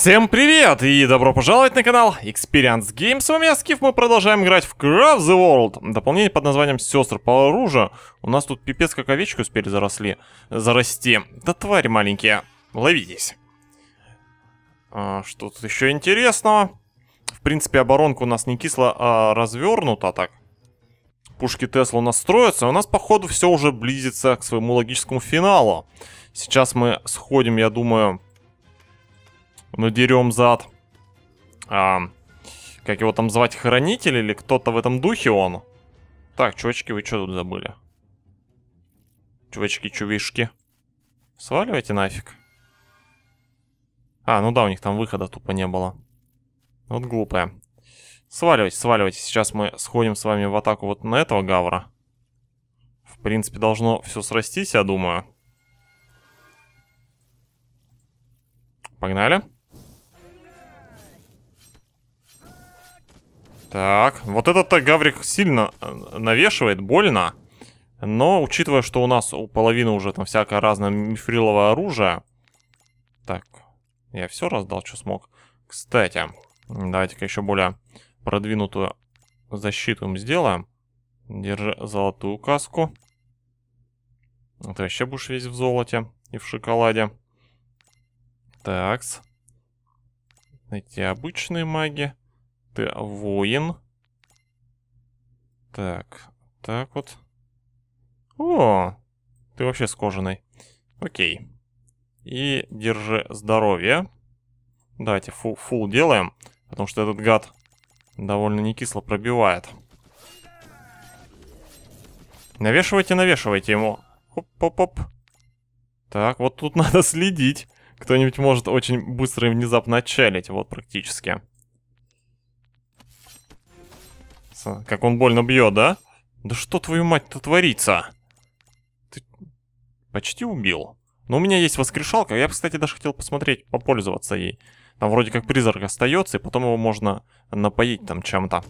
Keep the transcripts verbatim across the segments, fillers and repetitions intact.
Всем привет и добро пожаловать на канал Experience Games. С вами я, Скиф, мы продолжаем играть в Craft the World. Дополнение под названием Сестры по оружию. У нас тут пипец как овечки успели заросли, зарасти. Да твари маленькие, ловитесь. А, что тут еще интересного? В принципе, оборонка у нас не кисло, а развернута так. Пушки Тесла у нас строятся, у нас, походу, все уже близится к своему логическому финалу. Сейчас мы сходим, я думаю... Надерем зад. А, как его там звать, хранитель или кто-то в этом духе он? Так, чувачки, вы что тут забыли? Чувачки-чувишки. Сваливайте нафиг. А, ну да, у них там выхода тупо не было. Вот глупая. Сваливайте, сваливайте. Сейчас мы сходим с вами в атаку вот на этого гавра. В принципе, должно все срастись, я думаю. Погнали. Так, вот этот гаврик сильно навешивает, больно. Но, учитывая, что у нас у половины уже там всякое разное мифриловое оружие. Так, я все раздал, что смог. Кстати, давайте-ка еще более продвинутую защиту им сделаем. Держи золотую каску. Ты вообще будешь весь в золоте и в шоколаде. Такс. Эти обычные маги. Ты воин. Так, так вот. О, ты вообще с кожаной. Окей. И держи здоровье. Давайте фул, фул делаем, потому что этот гад довольно не кисло пробивает. Навешивайте, навешивайте ему. Хоп-хоп-хоп. Так, вот тут надо следить. Кто-нибудь может очень быстро и внезапно отчалить. Вот практически. Как он больно бьет, да? Да что, твою мать-то творится? Ты почти убил. Но у меня есть воскрешалка. Я бы, кстати, даже хотел посмотреть, попользоваться ей. Там вроде как призрак остается, и потом его можно напоить там чем-то.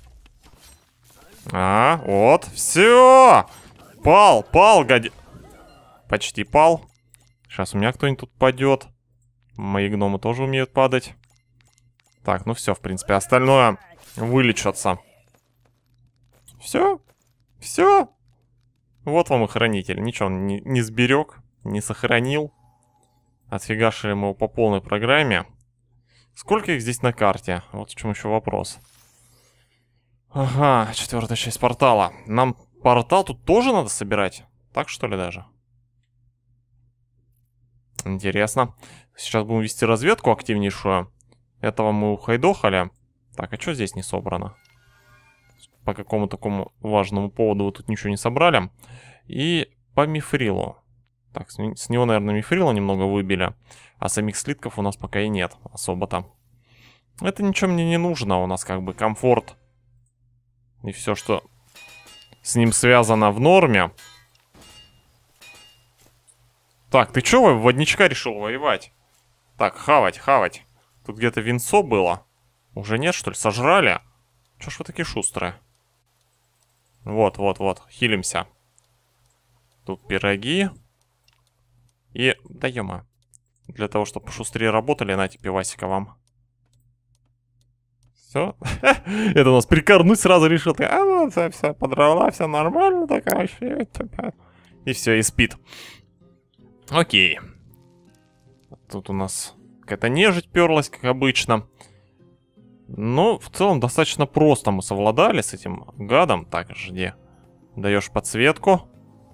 А, вот, все! Пал, пал, гади... Почти пал. Сейчас у меня кто-нибудь тут падет. Мои гномы тоже умеют падать. Так, ну все, в принципе, остальное вылечатся. Все? Все? Вот вам и хранитель. Ничего он не, не сберег, не сохранил. Отфигашили мы его по полной программе. Сколько их здесь на карте? Вот в чем еще вопрос. Ага, четвертая часть портала. Нам портал тут тоже надо собирать? Так что ли даже? Интересно. Сейчас будем вести разведку активнейшую. Этого мы ухайдохали. Так, а что здесь не собрано? По какому такому важному поводу вы тут ничего не собрали. И по мифрилу. Так, с, с него, наверное, мифрила немного выбили. А самих слитков у нас пока и нет особо-то. Это ничего мне не нужно. У нас как бы комфорт. И все, что с ним связано, в норме. Так, ты чё, в водничка решил воевать? Так, хавать, хавать. Тут где-то винцо было. Уже нет, что ли? Сожрали? Чё ж вы такие шустрые? Вот, вот, вот. Хилимся. Тут пироги. И... Да ё-мо. Для того, чтобы пошустрее работали, нате пивасика вам. Все. Это у нас прикорнуть сразу решил. А, ну, все, все, подрала, все нормально. Так, вообще. И все, и спит. Окей. Тут у нас какая-то нежить перлась, как обычно. Ну, в целом, достаточно просто мы совладали с этим гадом. Так, жди. Даешь подсветку.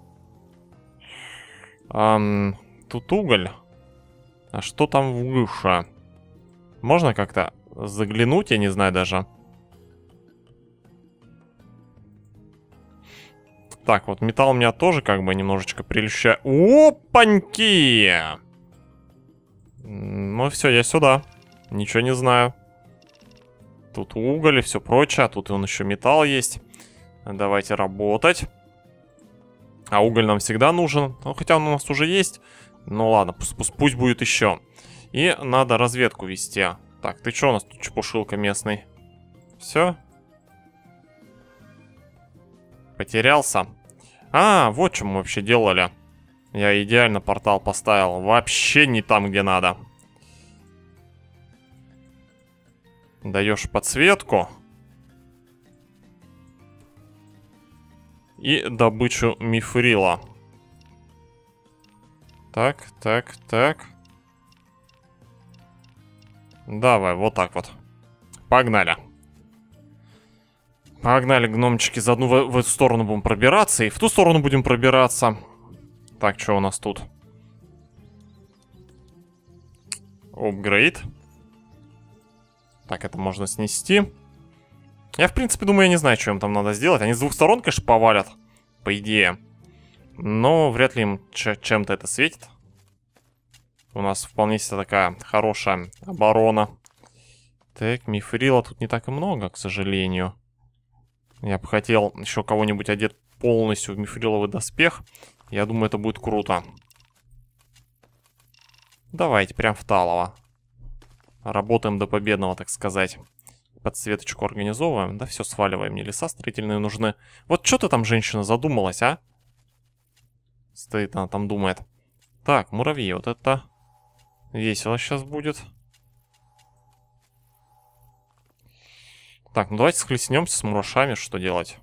Ам, тут уголь. А что там выше? Можно как-то заглянуть, я не знаю даже. Так, вот металл меня тоже как бы немножечко прельщает. Опаньки! Ну все, я сюда. Ничего не знаю. Тут уголь и все прочее. А тут и он еще металл есть. Давайте работать. А уголь нам всегда нужен. Ну, хотя он у нас уже есть. Ну ладно, пусть, пусть, пусть будет еще. И надо разведку вести. Так, ты что у нас тут чепушилка местный? Все? Потерялся. А, вот что мы вообще делали. Я идеально портал поставил. Вообще не там, где надо. Даешь подсветку. И добычу мифрила. Так, так, так. Давай, вот так вот. Погнали. Погнали, гномчики. Заодно в, в эту сторону будем пробираться. И в ту сторону будем пробираться. Так, что у нас тут? Апгрейд. Так, это можно снести. Я, в принципе, думаю, я не знаю, что им там надо сделать. Они с двух сторон, конечно, повалят. По идее. Но вряд ли им чем-то это светит. У нас вполне себе такая хорошая оборона. Так, мифрила тут не так и много, к сожалению. Я бы хотел еще кого-нибудь одеть полностью в мифриловый доспех. Я думаю, это будет круто. Давайте, прям в талово. Работаем до победного, так сказать. Подсветочку организовываем. Да все, сваливаем. Мне леса строительные нужны. Вот что ты там, женщина, задумалась, а? Стоит она там, думает. Так, муравьи, вот это весело сейчас будет. Так, ну давайте схлестнемся с мурашами, что делать?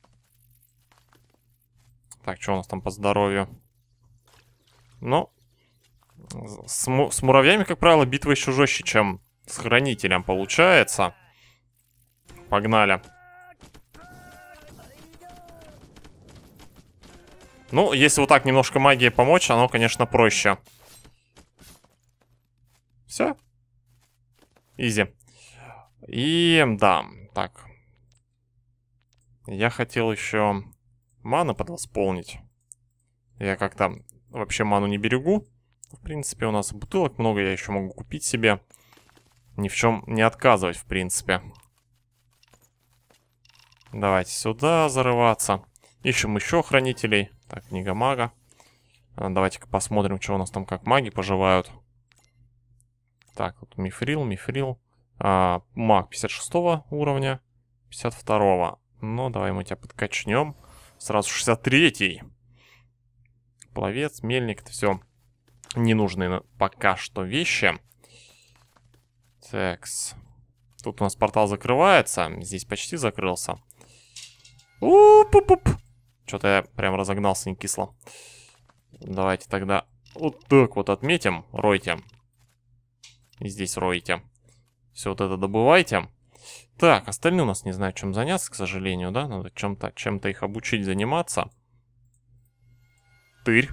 Так, что у нас там по здоровью? Ну, с, му с муравьями, как правило, битва еще жестче, чем с хранителем получается. Погнали. Ну, если вот так немножко магией помочь, оно, конечно, проще. Все. Изи. И, да, так. Я хотел еще ману подвосполнить. Я как-то вообще ману не берегу. В принципе, у нас бутылок много, я еще могу купить себе. Ни в чем не отказывать, в принципе. Давайте сюда зарываться. Ищем еще хранителей. Так, книга мага. Давайте-ка посмотрим, что у нас там, как маги поживают. Так, вот мифрил, мифрил. А, маг пятьдесят шестого уровня, пятьдесят второго. Ну, давай мы тебя подкачнем. Сразу шестьдесят третий. Пловец, мельник, это все ненужные пока что вещи. Такс. Тут у нас портал закрывается. Здесь почти закрылся. Уп-уп-уп. Что-то я прям разогнался не кисло. Давайте тогда вот так вот отметим. Ройте. И здесь ройте. Все вот это добывайте. Так, остальные у нас не знаю, чем заняться, к сожалению, да? Надо чем-то чем-то их обучить заниматься. Тырь.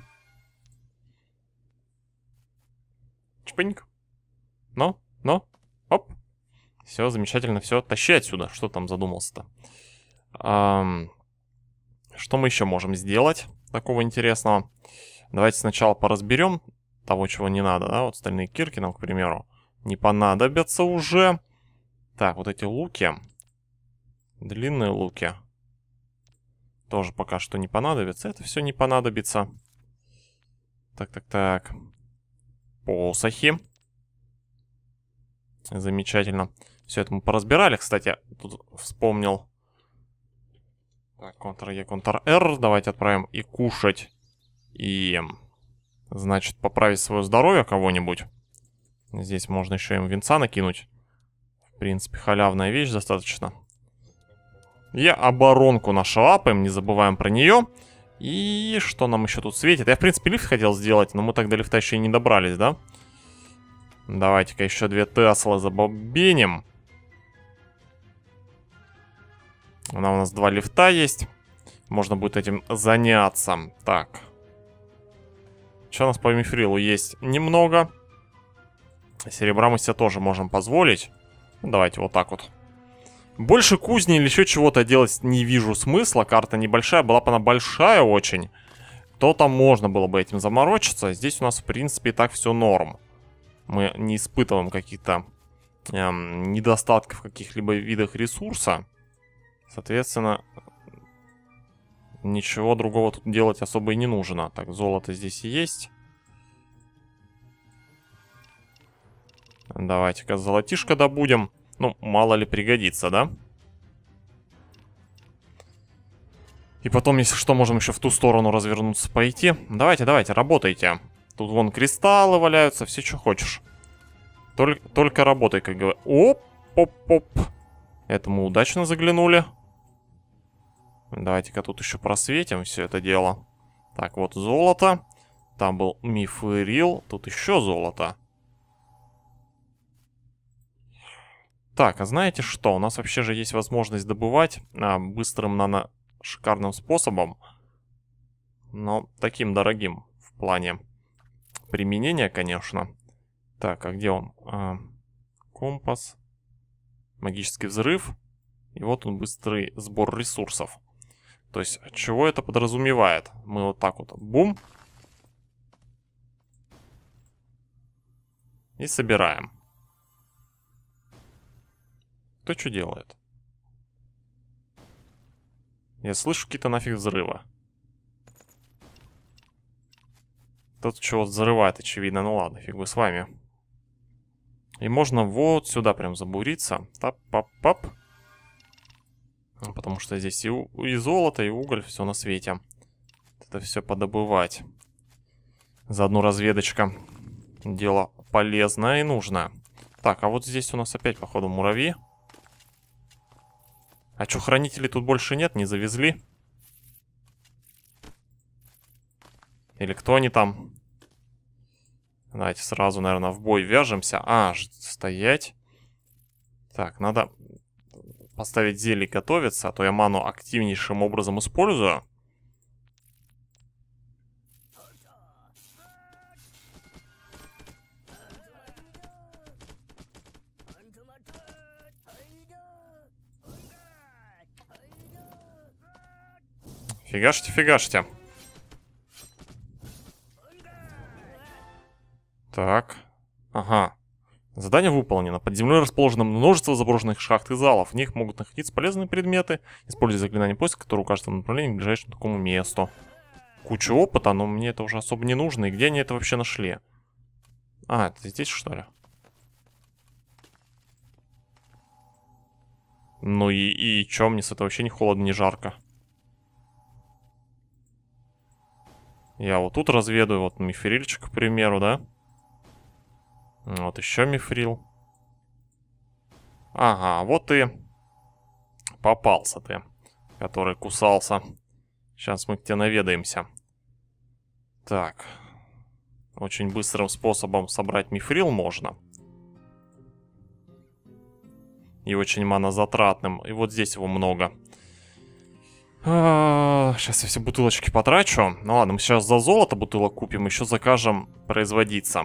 Чпыньк. Ну, ну, оп. Все, замечательно, все. Тащи отсюда. Что там задумался-то? Ам... Что мы еще можем сделать такого интересного? Давайте сначала поразберем того, чего не надо, да? Вот стальные кирки нам, к примеру, не понадобятся уже. Так, вот эти луки. Длинные луки. Тоже пока что не понадобится. Это все не понадобится. Так, так, так. Посохи. Замечательно. Все это мы поразбирали. Кстати, тут вспомнил. Так, Ctrl-E, Ctrl-R. Давайте отправим и кушать. И, значит, поправить свое здоровье кого-нибудь. Здесь можно еще им винца накинуть. В принципе, халявная вещь достаточно. И оборонку нашалапаем, не забываем про нее. И что нам еще тут светит? Я, в принципе, лифт хотел сделать, но мы так до лифта еще и не добрались, да? Давайте-ка еще две Теслы забобеним. Она у нас два лифта есть. Можно будет этим заняться. Так. Что у нас по мифрилу есть? Немного. Серебра мы себе тоже можем позволить. Давайте вот так вот. Больше кузни или еще чего-то делать не вижу смысла. Карта небольшая. Была бы она большая очень, то там можно было бы этим заморочиться. Здесь у нас, в принципе, и так все норм. Мы не испытываем каких-то эм, недостатков в каких-либо видах ресурса. Соответственно, ничего другого тут делать особо и не нужно. Так, золото здесь и есть. Давайте-ка золотишко добудем. Ну, мало ли пригодится, да? И потом, если что, можем еще в ту сторону развернуться, пойти. Давайте, давайте, работайте. Тут вон кристаллы валяются, все, что хочешь. Только, только работай, как говорят. Оп! Оп-оп-оп. Это мы удачно заглянули. Давайте-ка тут еще просветим все это дело. Так, вот золото. Там был мифрил. Тут еще золото. Так, а знаете что? У нас вообще же есть возможность добывать а, быстрым нано-шикарным способом. Но таким дорогим в плане применения, конечно. Так, а где он? А, компас. Магический взрыв. И вот он, быстрый сбор ресурсов. То есть, чего это подразумевает? Мы вот так вот, бум. И собираем. Кто что делает? Я слышу какие-то нафиг взрывы. Тут чего взрывает, очевидно. Ну ладно, фиг бы с вами. И можно вот сюда прям забуриться. Тап-пап-пап. Потому что здесь и, и золото, и уголь, все на свете. Это все подобывать. Заодно разведочка. Дело полезное и нужное. Так, а вот здесь у нас опять, походу, муравьи. А что, хранителей тут больше нет? Не завезли? Или кто они там? Давайте сразу, наверное, в бой вяжемся. А, стоять. Так, надо поставить зелье готовиться, а то я ману активнейшим образом использую. Фигашьте, фигашьте. Так. Ага. Задание выполнено. Под землей расположено множество заброшенных шахт и залов. В них могут находиться полезные предметы. Используя заклинание поиска, которое укажет вам направление к ближайшему такому месту. Куча опыта, но мне это уже особо не нужно. И где они это вообще нашли? А, это здесь, что ли? Ну и, и чё, мне с этого вообще не холодно, не жарко. Я вот тут разведаю, вот мифрильчик, к примеру, да? Вот еще мифрил. Ага, вот и попался ты, который кусался. Сейчас мы к тебе наведаемся. Так. Очень быстрым способом собрать мифрил можно. И очень манозатратным. И вот здесь его много. А, сейчас я все бутылочки потрачу. Ну ладно, мы сейчас за золото бутылок купим. Еще закажем производиться.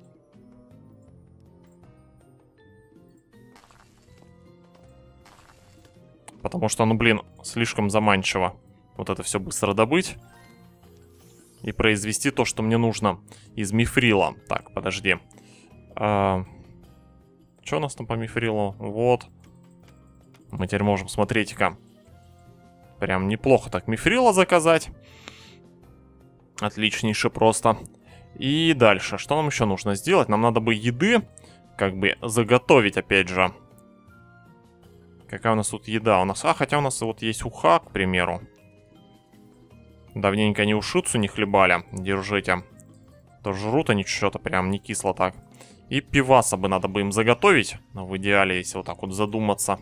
Потому что, ну блин, слишком заманчиво. Вот это все быстро добыть. И произвести то, что мне нужно из мифрила. Так, подожди. А... Что у нас там по мифрилу? Вот. Мы теперь можем, смотрите-ка. Прям неплохо так мифрила заказать. Отличнейше просто. И дальше. Что нам еще нужно сделать? Нам надо бы еды как бы заготовить, опять же. Какая у нас тут еда? У нас... А, хотя у нас вот есть уха, к примеру. Давненько они ушицу не хлебали. Держите. То жрут они что-то прям не кисло так. И пиваса бы надо бы им заготовить. Но в идеале, если вот так вот задуматься.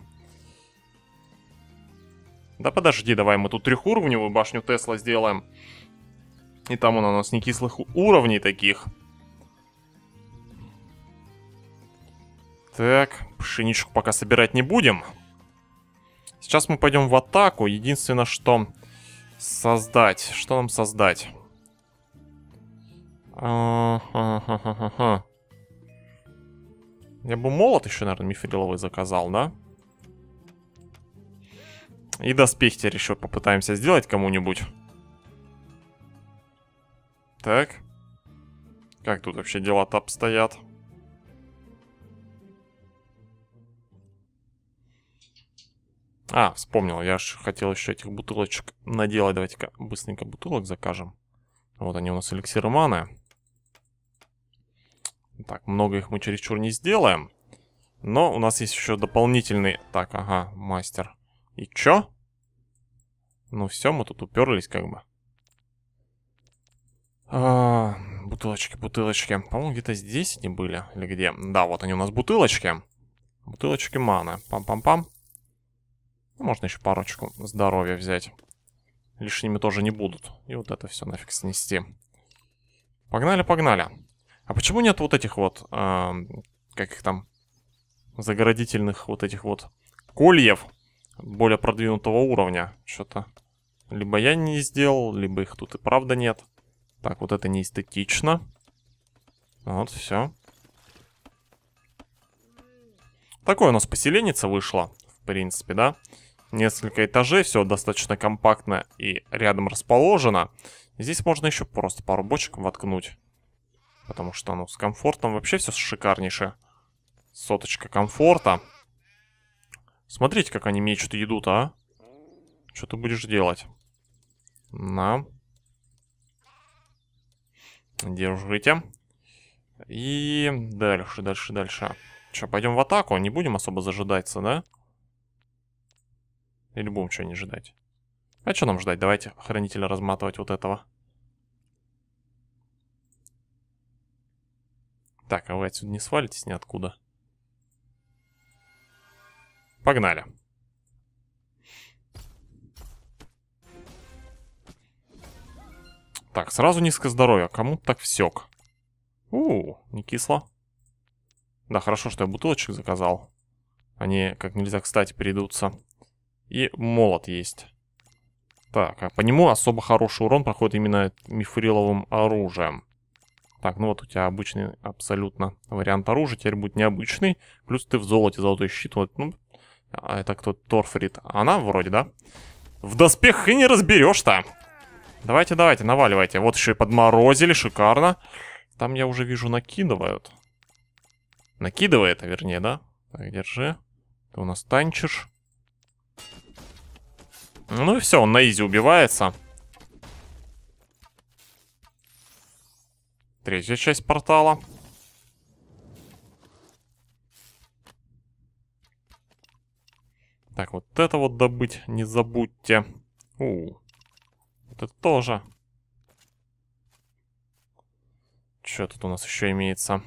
Да подожди, давай мы тут трехуровневую башню Тесла сделаем. И там у нас не кислых уровней таких. Так, пшеничку пока собирать не будем. Сейчас мы пойдем в атаку. Единственное, что создать. Что нам создать? А-ха-ха-ха-ха. Я бы молот еще, наверное, мифриловый заказал, да? И доспехи теперь еще попытаемся сделать кому-нибудь. Так. Как тут вообще дела-то обстоят? А, вспомнил, я же хотел еще этих бутылочек наделать. Давайте-ка быстренько бутылок закажем. Вот они у нас, эликсиры маны. Так, много их мы чересчур не сделаем. Но у нас есть еще дополнительный... Так, ага, мастер. И чё? Ну все, мы тут уперлись как бы. А, бутылочки, бутылочки. По-моему, где-то здесь они были. Или где? Да, вот они у нас бутылочки. Бутылочки маны. Пам-пам-пам. Можно еще парочку здоровья взять. Лишними тоже не будут. И вот это все нафиг снести. Погнали, погнали. А почему нет вот этих вот, э, как их там, заградительных вот этих вот кольев более продвинутого уровня? Что-то либо я не сделал, либо их тут и правда нет. Так, вот это не эстетично. Вот, все. Такое у нас поселенница вышла, в принципе, да? Несколько этажей, все достаточно компактно и рядом расположено. Здесь можно еще просто пару бочек воткнуть. Потому что, ну, с комфортом вообще все шикарнейшее. Соточка комфорта. Смотрите, как они мечут и идут, а? Что ты будешь делать? На. Держите. И дальше, дальше, дальше. Что, пойдем в атаку? Не будем особо зажидаться, да? Или будем что-нибудь ждать? А что нам ждать? Давайте хранителя разматывать вот этого. Так, а вы отсюда не свалитесь ниоткуда. Погнали. Так, сразу низкое здоровье. Кому-то так всек. У, не кисло. Да, хорошо, что я бутылочек заказал. Они как нельзя кстати перейдутся. И молот есть. Так, а по нему особо хороший урон проходит именно мифриловым оружием. Так, ну вот у тебя обычный абсолютно вариант оружия. Теперь будет необычный. Плюс ты в золоте, золотой щит. Вот, ну, а это кто? Торфрид. Она вроде, да? В доспех и не разберешь-то. Давайте, давайте, наваливайте. Вот еще и подморозили, шикарно. Там я уже вижу накидывают. Накидывает, вернее, да? Так, держи. Ты у нас танчишь. Ну и все, он на изи убивается. Третья часть портала. Так, вот это вот добыть не забудьте. У, вот это тоже. Что тут у нас еще имеется?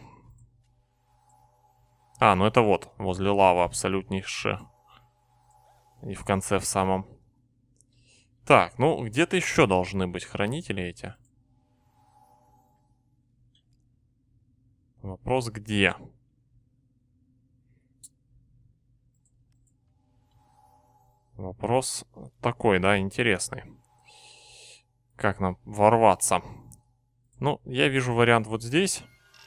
А, ну это вот, возле лавы абсолютнейшее. И в конце в самом. Так, ну где-то еще должны быть хранители эти. Вопрос где? Вопрос такой, да, интересный. Как нам ворваться? Ну, я вижу вариант вот здесь.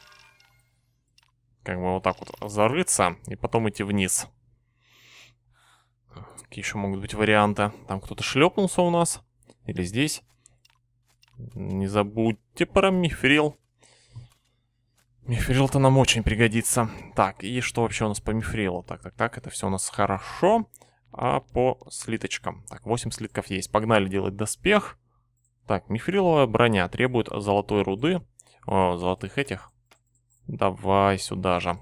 Как бы вот так вот зарыться и потом идти вниз. Какие еще могут быть варианты? Там кто-то шлепнулся у нас. Или здесь. Не забудьте про мифрил. Мифрил-то нам очень пригодится. Так, и что вообще у нас по мифрилу? Так, так, так, это все у нас хорошо. А по слиточкам? Так, восемь слитков есть. Погнали делать доспех. Так, мифриловая броня требует золотой руды. О, золотых этих. Давай сюда же.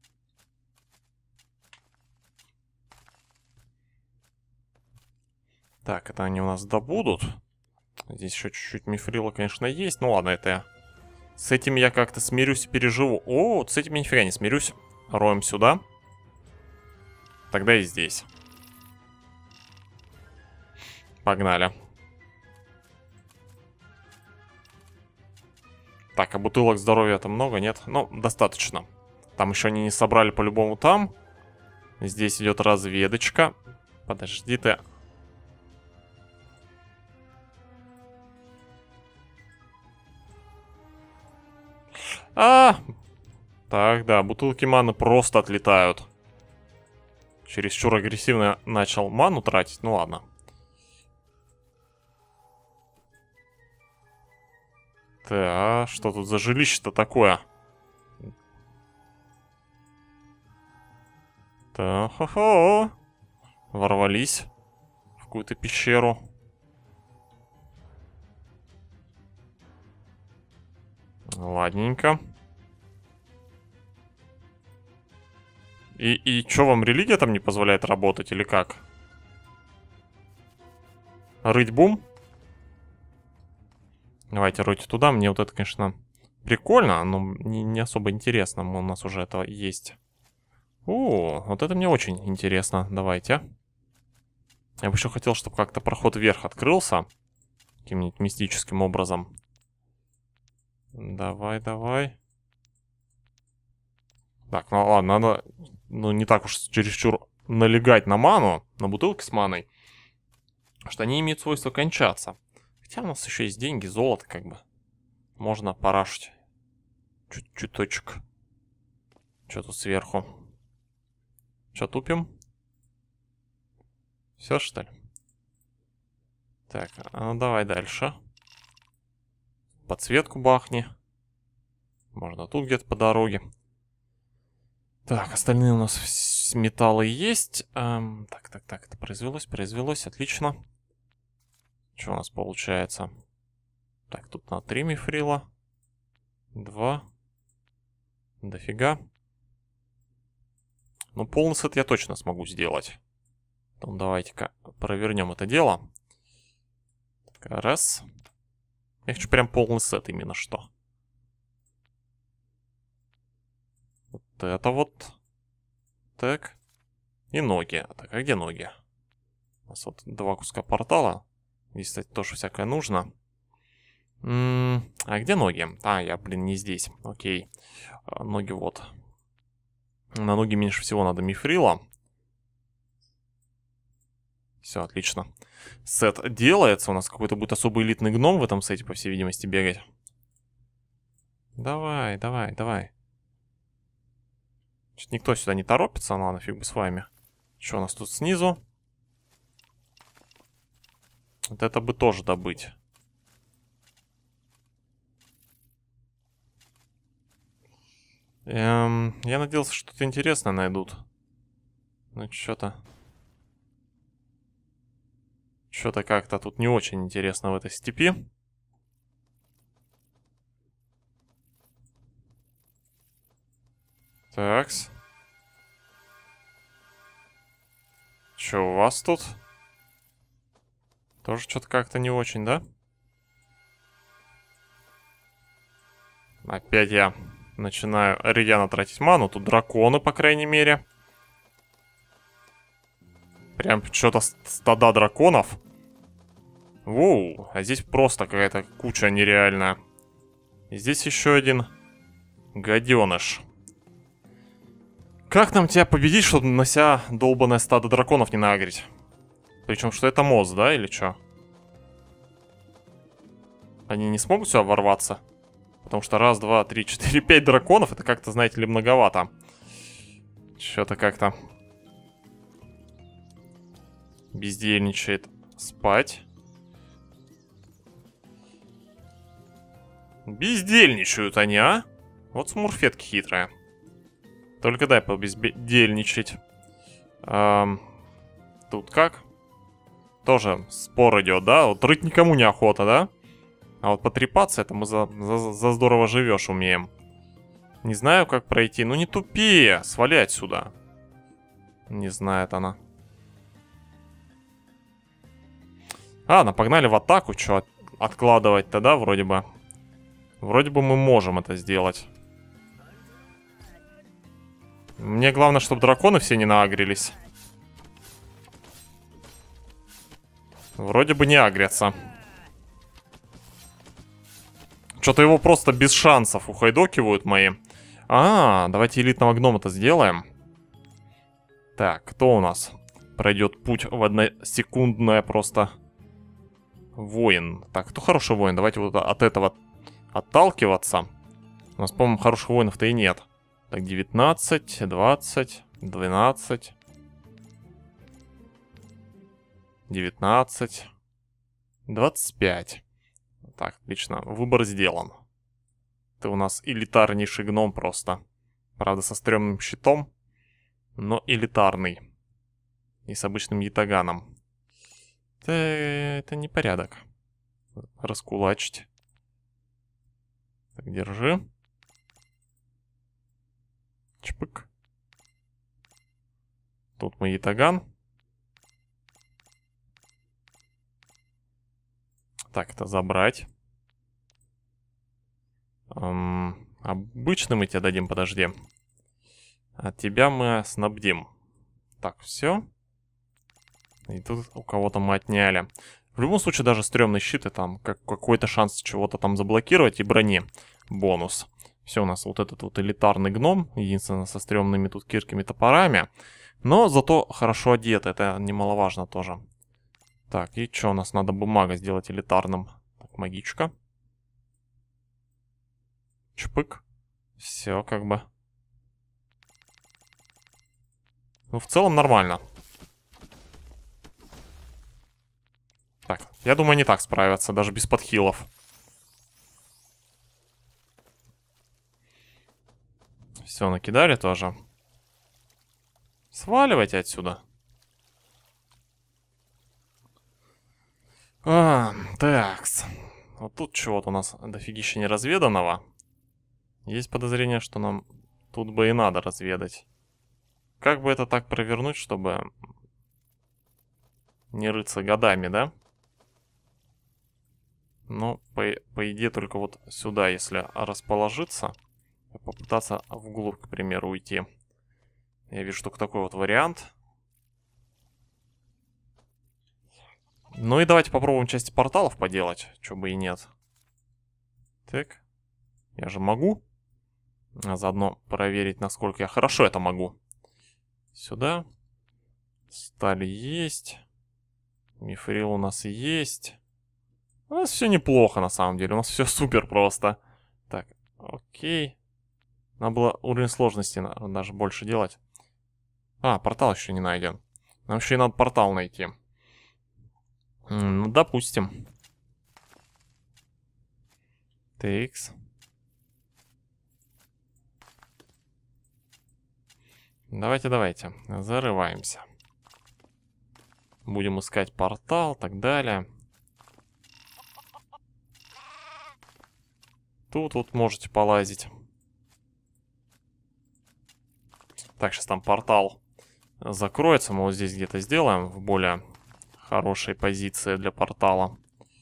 Так, это они у нас добудут. Здесь еще чуть-чуть мифрила, конечно, есть. Ну ладно, это я... С этим я как-то смирюсь и переживу. О, вот с этим я нифига не смирюсь. Роем сюда. Тогда и здесь. Погнали. Так, а бутылок здоровья-то много, нет? Ну, достаточно. Там еще они не собрали по-любому там. Здесь идет разведочка. Подожди ты. А, так, да, бутылки маны просто отлетают. Чересчур агрессивно начал ману тратить, ну ладно. Так, что тут за жилище-то такое? Так, хо-хо. Ворвались в какую-то пещеру. Ладненько. И, и что, вам религия там не позволяет работать или как? Рыть бум? Давайте ройте туда. Мне вот это, конечно, прикольно, но не, не особо интересно. У нас уже этого есть. О, вот это мне очень интересно. Давайте. Я бы еще хотел, чтобы как-то проход вверх открылся. Каким-нибудь мистическим образом. Давай, давай. Так, ну ладно, надо, ну, не так уж чересчур налегать на ману, на бутылки с маной, что они имеют свойство кончаться. Хотя у нас еще есть деньги, золото, как бы. Можно порашить. Чуть-чуточек. Что тут сверху? Что, тупим? Все, что ли? Так, а ну давай дальше. Подсветку бахни. Можно тут где-то по дороге. Так, остальные у нас металлы есть. Эм, так, так, так, это произвелось, произвелось, отлично. Что у нас получается? Так, тут на три мифрила. Два. Дофига. Ну, полный сет я точно смогу сделать. Потом давайте-ка провернем это дело. Так, раз. Я хочу прям полный сет именно что. Вот это вот. Так. И ноги. Так, а где ноги? У нас вот два куска портала. Здесь, кстати, тоже всякое нужно. М-м, а где ноги? А, я, блин, не здесь. Окей. А, ноги вот. На ноги меньше всего надо мифрила. Все, отлично. Сет делается. У нас какой-то будет особый элитный гном в этом сете, по всей видимости, бегать. Давай, давай, давай. Что-то никто сюда не торопится, ну ладно, фиг бы с вами. Что у нас тут снизу? Вот это бы тоже добыть. Эм, я надеялся, что что-то интересное найдут. Ну, что-то... Что-то как-то тут не очень интересно в этой степи. Такс. Что у вас тут? Тоже что-то как-то не очень, да? Опять я начинаю рьяно тратить ману. Тут драконы, по крайней мере. Прям что-то стада драконов. Воу, а здесь просто какая-то куча нереальная. И здесь еще один гаденыш. Как нам тебя победить, чтобы на себя долбанное стадо драконов не нагреть? Причем, что это мост, да, или что? Они не смогут сюда ворваться? Потому что раз, два, три, четыре, пять драконов, это как-то, знаете ли, многовато. Что-то как-то бездельничает. Спать. Бездельничают они, а? Вот смурфетки хитрая. Только дай побездельничать. Эм, тут как? Тоже спор идет, да? Вот рыть никому не охота, да? А вот потрепаться, это мы за, за, за здорово живешь умеем. Не знаю, как пройти. Ну не тупее, свали отсюда. Не знает она. Ладно, погнали в атаку. Что от, откладывать-то, да, вроде бы. Вроде бы мы можем это сделать. Мне главное, чтобы драконы все не наагрились. Вроде бы не агрятся. Что-то его просто без шансов ухайдокивают мои. А, давайте элитного гнома-то сделаем. Так, кто у нас пройдет путь в односекундное просто... Воин. Так, кто хороший воин? Давайте вот от этого отталкиваться. У нас, по-моему, хороших воинов-то и нет. Так, девятнадцать, двадцать, двенадцать. девятнадцать. двадцать пять. Так, отлично. Выбор сделан. Ты у нас элитарнейший гном просто. Правда, со стрёмным щитом, но элитарный. И с обычным ятаганом. Это, это не порядок. Раскулачить. Так, держи. Чпык. Тут мой ятаган. Так, это забрать. Эм, обычно мы тебе дадим, подожди. А тебя мы снабдим. Так, все. И тут у кого-то мы отняли. В любом случае, даже стрёмный щит, и там как, какой-то шанс чего-то там заблокировать, и брони бонус. Все, у нас вот этот вот элитарный гном, единственное, со стрёмными тут кирками, топорами. Но зато хорошо одет, это немаловажно тоже. Так, и что, у нас надо бумага сделать элитарным. Так, магичка. Чпык. Все, как бы. Ну, в целом нормально. Так, я думаю, они так справятся, даже без подхилов. Все, накидали тоже. Сваливайте отсюда. А, такс. Вот тут чего-то у нас дофигища неразведанного. Есть подозрение, что нам тут бы и надо разведать. Как бы это так провернуть, чтобы не рыться годами, да? Ну, по, по идее, только вот сюда, если расположиться, попытаться вглубь, к примеру, уйти. Я вижу только такой вот вариант. Ну и давайте попробуем части порталов поделать, чё бы и нет. Так, я же могу. А заодно проверить, насколько я хорошо это могу. Сюда. Сталь есть. Мифрил у нас есть. У нас все неплохо, на самом деле. У нас все супер просто. Так, окей. Надо было уровень сложности даже больше делать. А, портал еще не найден. Нам еще и надо портал найти. Ну, допустим. Текс. Давайте, давайте. Зарываемся. Будем искать портал, так далее. Тут вот можете полазить. Так, сейчас там портал закроется. Мы вот здесь где-то сделаем в более хорошей позиции для портала.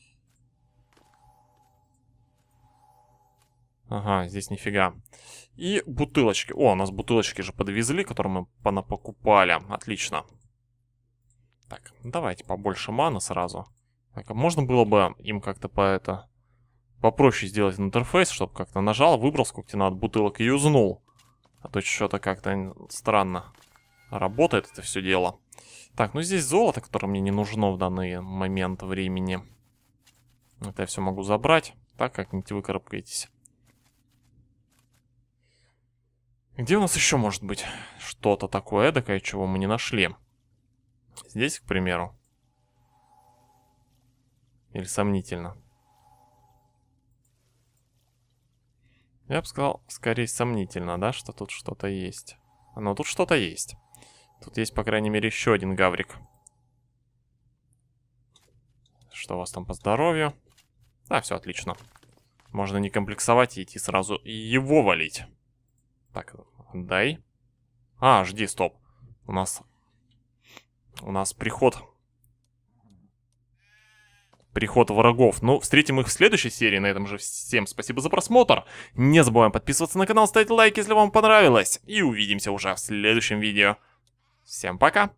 Ага, здесь нифига. И бутылочки. О, у нас бутылочки же подвезли, которые мы понапокупали. Отлично. Так, давайте побольше маны сразу. Так, а можно было бы им как-то по это... попроще сделать интерфейс, чтобы как-то нажал, выбрал, сколько тебе надо бутылок и юзнул. А то что-то как-то странно работает это все дело. Так, ну здесь золото, которое мне не нужно в данный момент времени. Это я все могу забрать. Так, как-нибудь выкарабкаетесь. Где у нас еще может быть что-то такое эдакое, чего мы не нашли? Здесь, к примеру. Или сомнительно? Я бы сказал, скорее сомнительно, да, что тут что-то есть. Но тут что-то есть. Тут есть, по крайней мере, еще один гаврик. Что у вас там по здоровью? Да, все отлично. Можно не комплексовать и идти сразу и его валить. Так, дай. А, жди, стоп. У нас... У нас приход... Приход врагов. Ну, встретим их в следующей серии. На этом же всем спасибо за просмотр. Не забываем подписываться на канал, ставить лайк, если вам понравилось. И увидимся уже в следующем видео. Всем пока!